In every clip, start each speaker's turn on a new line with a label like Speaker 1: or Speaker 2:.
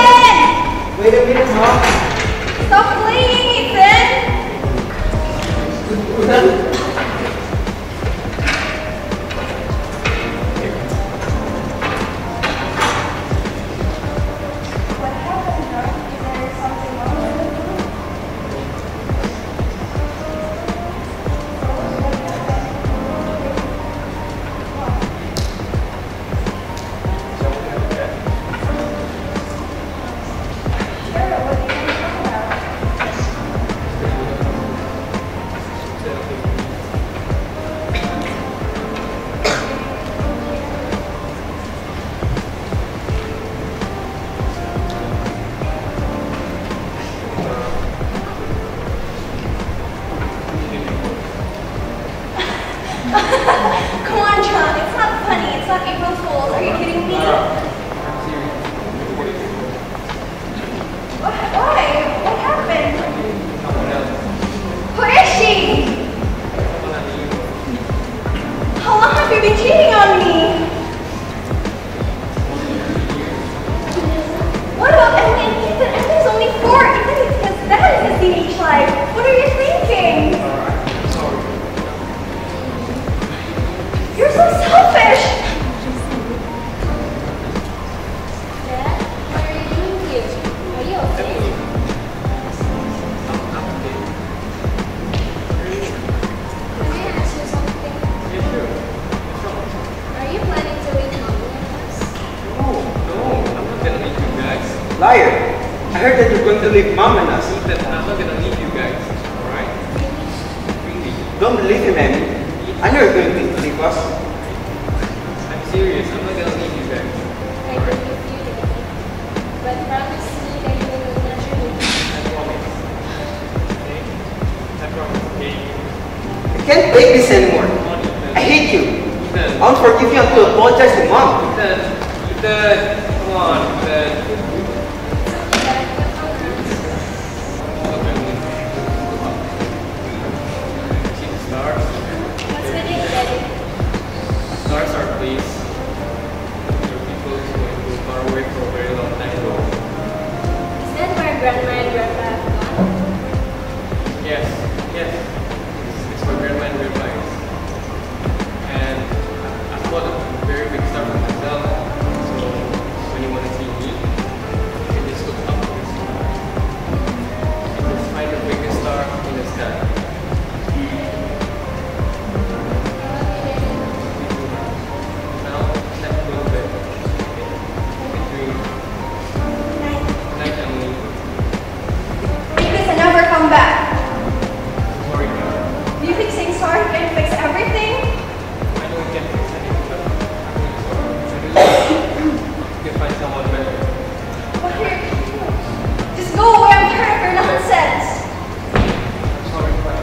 Speaker 1: Ethan!
Speaker 2: Wait a minute, Mom.
Speaker 1: Stop playing, Ethan! What happened, Doc? Is there something wrong with the food? Sure, what do you talk about? Come on, John. It's not funny. It's not April Fool's. Are you kidding me? Why? What happened? Who is she? How long have you been cheating on me? What about Emily and Ethan? Emily's only 4. Ethan is his dad in his teenage life. What are you thinking? You're so selfish!
Speaker 3: Dad, what are you doing here? Are you okay? Can I ask you something? Are you planning to leave Mommy and us?
Speaker 4: No, I'm not gonna leave you guys.
Speaker 2: Liar! I heard that you're going to leave Mom and us.
Speaker 4: Ethan, I'm not gonna leave you guys. Alright? Really?
Speaker 2: Don't believe him, Emmy. I know you're going to leave us.
Speaker 4: I'm serious. I'm not gonna leave you guys.
Speaker 3: I believe you, Daddy. But promise me that you will not leave me.
Speaker 4: I promise. Okay? I promise, okay?
Speaker 2: I can't take this anymore.
Speaker 4: Come on, Ethan.
Speaker 2: I hate you.
Speaker 4: Ethan.
Speaker 2: I won't forgive you until you apologize to Mom.
Speaker 4: Ethan. Ethan. Come on, Ethan. See the stars?
Speaker 3: What's the name, Daddy?
Speaker 4: Stars are place where people is going to far away for a very long time ago.
Speaker 3: Is that where Grandma and Grandpa have gone?
Speaker 4: Yes, yes. It's where grandma and grandpa is. And I thought of a very big star for myself. So when you want to see me, you can just look up to the star. You can just find the biggest star in the sky. Now, let's go to bed. Okay? Dream. Night, Emily.
Speaker 1: Because I never come back.
Speaker 4: Sorry, God.
Speaker 1: Do you think saying sorry can fix everything?
Speaker 4: I know we can't fix anything, but I'm really sorry. You can find someone better.
Speaker 1: What are you doing? Just go away. I'm tired of your nonsense.
Speaker 4: Sorry, God.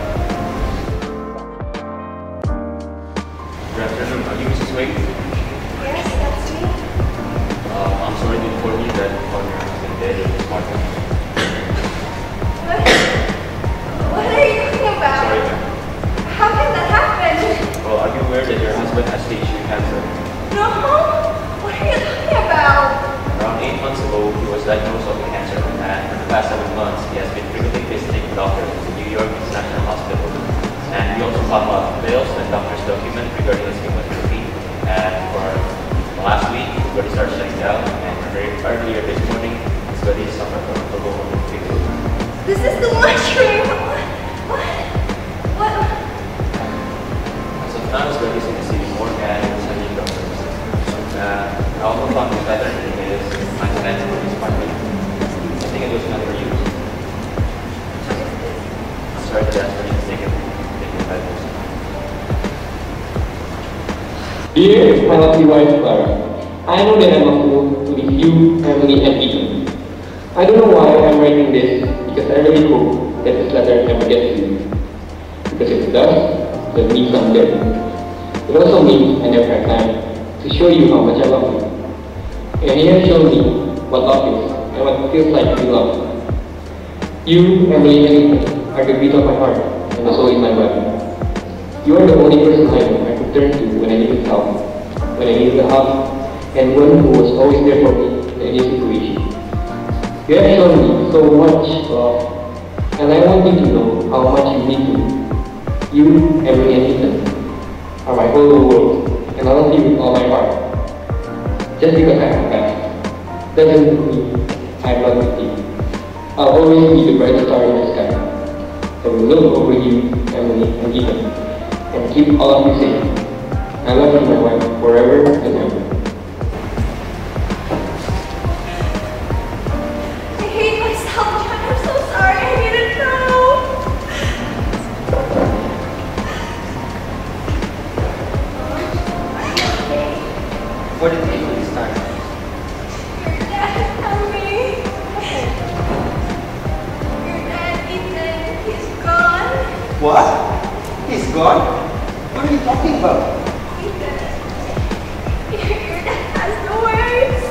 Speaker 5: Good afternoon. Are you Mrs. Wade?
Speaker 1: Yes, that's me.
Speaker 5: I'm sorry to inform you that your husband has been dead in this apartment.
Speaker 1: What? What are you talking about?
Speaker 5: Sorry, ma'am.
Speaker 1: How can that happen?
Speaker 5: Well, are you aware that your husband has stage 3 cancer?
Speaker 1: No. What are you talking about?
Speaker 5: Around 8 months ago, he was diagnosed with cancer, and for the past 7 months, he has been frequently visiting doctors at the New York International Hospital. And we also found out bills and doctor's documents regarding his chemotherapy. And for the last week, his body started shutting down, and earlier this morning, his body suffered from a pulmonary fever.
Speaker 1: This is the mushroom. What? What?
Speaker 5: As of now, his body is in the city morgue and is sending doctors. I also found his pattern in his mindset for his apartment. I think it was not for you. I'm sorry to ask for you to take it.
Speaker 6: Dear penalty wife Clara, I know that I'm a fool to leave you, Emily, and Ethan. I don't know why I'm writing this, because I really hope that this letter never gets to you. Because if it does, that means I'm dead. It also means I never had time to show you how much I love you. And you have shown me what love is and what it feels like to be loved. You, Emily, and Ethan are the beat of my heart and the soul in my body. You are the only person I know I could turn to when I needed help, when I needed a hug, and one who was always there for me in any situation. You have shown me so much love, and I want you to know how much you mean to me. You, Emily, and Ethan are my whole world, and I love you with all my heart. Just because I have passed doesn't mean I'm not with you. I'll always be the brightest star in the sky that will look over you, Emily, and Ethan, and keep all of you safe. I love you, my wife, forever and ever.
Speaker 1: I hate myself, John. I'm so sorry. I didn't know. Are you okay?
Speaker 2: What did you do this time?
Speaker 1: Your dad found me. Your dad, Ethan, he's gone.
Speaker 2: What? He's gone? What are you talking about?
Speaker 1: Ethan, your dad has no words.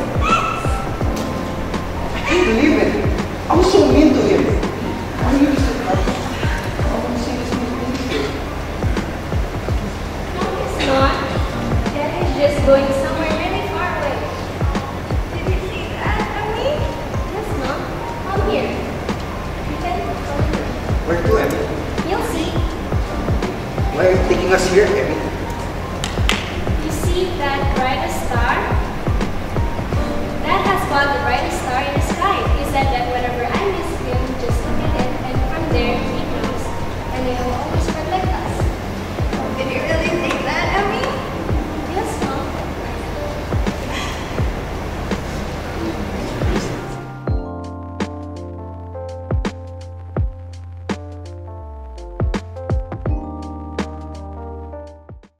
Speaker 2: I can't believe it. I was so mean to him. I really said I want to see this movie.
Speaker 3: No, he's not. Dad is just going somewhere really far away.
Speaker 1: Did you see that, Emily?
Speaker 3: Yes, Mom. Come here. Ethan, come here.
Speaker 2: Where to, Emmy?
Speaker 3: You'll see.
Speaker 2: Why are you taking us here, Emmy?
Speaker 3: You see that brightest star? Dad has bought the brightest